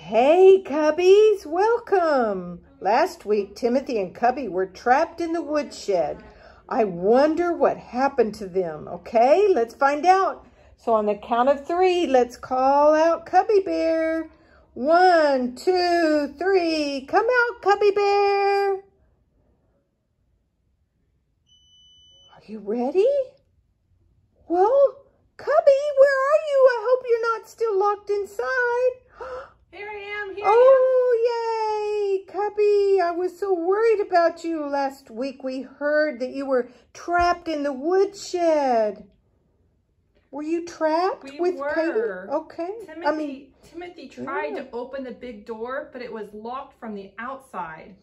Hey, Cubbies, welcome. Last week, Timothy and Cubby were trapped in the woodshed. I wonder what happened to them. Okay, let's find out. So on the count of 3, let's call out Cubby Bear. 1, 2, 3. Come out, Cubby Bear. Are you ready? Well, Cubby, where are you? I hope you're not still locked inside. Here I am, here I am. Yay, Cubby. I was so worried about you last week. We heard that you were trapped in the woodshed. Were you trapped with were. Katie? Okay. Timothy tried to open the big door, but it was locked from the outside.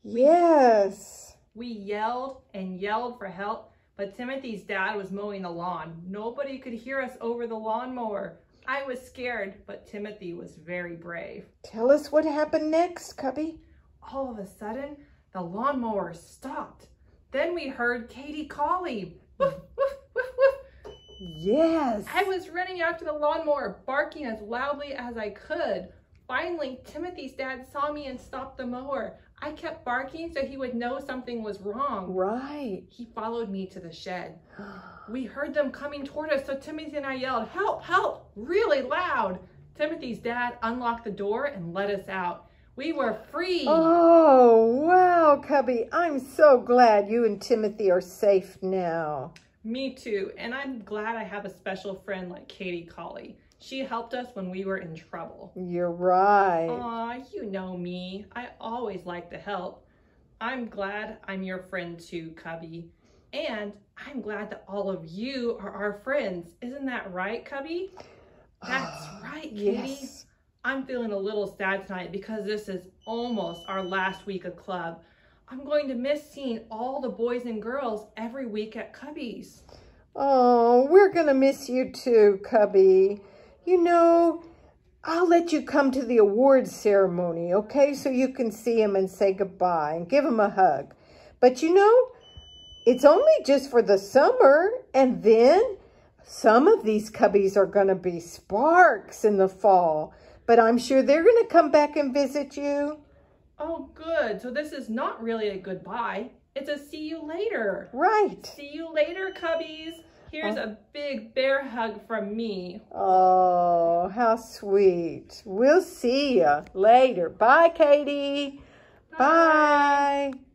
Yes. We yelled and yelled for help, but Timothy's dad was mowing the lawn. Nobody could hear us over the lawnmower. I was scared, but Timothy was very brave. Tell us what happened next, Cubby. All of a sudden, the lawnmower stopped. Then we heard Katie calling. Woof, woof, woof, woof. Yes. I was running after the lawnmower, barking as loudly as I could. Finally, Timothy's dad saw me and stopped the mower. I kept barking so he would know something was wrong. Right. He followed me to the shed. We heard them coming toward us, so Timothy and I yelled, "Help, help," really loud. Timothy's dad unlocked the door and let us out. We were free. Oh, wow, Cubby. I'm so glad you and Timothy are safe now. Me too, and I'm glad I have a special friend like Katie Colley. She helped us when we were in trouble. You're right. Aw, you know me. I always like to help. I'm glad I'm your friend too, Cubby. And I'm glad that all of you are our friends. Isn't that right, Cubby? That's right, Katie. Yes. I'm feeling a little sad tonight because this is almost our last week of club. I'm going to miss seeing all the boys and girls every week at Cubby's. Oh, we're going to miss you too, Cubby. You know, I'll let you come to the awards ceremony, okay? So you can see him and say goodbye and give him a hug. But you know, it's only just for the summer. And then some of these Cubbies are going to be Sparks in the fall. But I'm sure they're going to come back and visit you. Oh, good. So this is not really a goodbye. It's a see you later. Right. See you later, Cubbies. Here's a big bear hug from me. Oh, how sweet. We'll see you later. Bye, Katie. Bye.